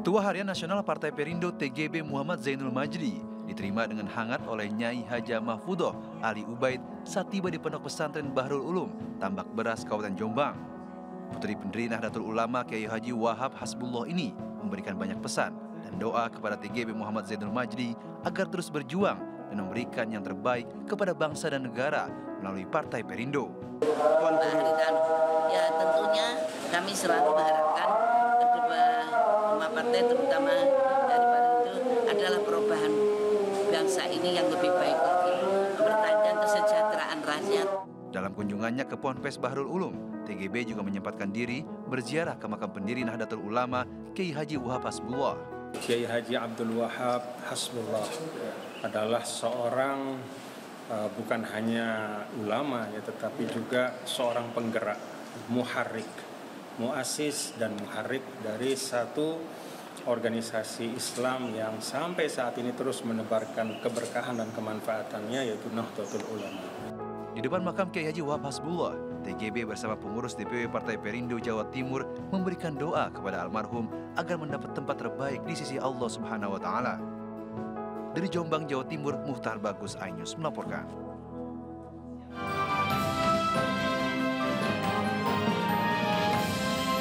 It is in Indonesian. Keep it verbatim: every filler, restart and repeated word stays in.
Ketua Harian Nasional Partai Perindo T G B Muhammad Zainul Majdi diterima dengan hangat oleh Nyai Haja Mahfudoh Ali Ubaid saat tiba di Pondok Pesantren Bahrul Ulum, Tambak Beras, Kabupaten Jombang. Putri pendiri Nahdlatul Ulama Kiai Haji Wahab Hasbullah ini memberikan banyak pesan dan doa kepada T G B Muhammad Zainul Majdi agar terus berjuang dan memberikan yang terbaik kepada bangsa dan negara melalui Partai Perindo. Ya tentunya kami selalu mengharapkan kedua rumah partai terutama dari Perindo adalah perubahan bangsa ini yang lebih baik lagi, mempertahankan kesejahteraan rakyat. Dalam kunjungannya ke Ponpes Bahrul Ulum, T G B juga menyempatkan diri berziarah ke makam pendiri Nahdlatul Ulama Kiai Haji Wahab Hasbullah. Kiai Haji Abdul Wahab Hasbullah adalah seorang uh, bukan hanya ulama ya, tetapi juga seorang penggerak, muharrik, muasis dan muharrik dari satu organisasi Islam yang sampai saat ini terus menebarkan keberkahan dan kemanfaatannya, yaitu Nahdlatul Ulama. Di depan makam Kiai Haji Wahab Hasbullah, T G B bersama pengurus D P W Partai Perindo Jawa Timur memberikan doa kepada almarhum agar mendapat tempat terbaik di sisi Allah Subhanahu wa taala. Dari Jombang, Jawa Timur, Muhtar Bagus, iNews melaporkan.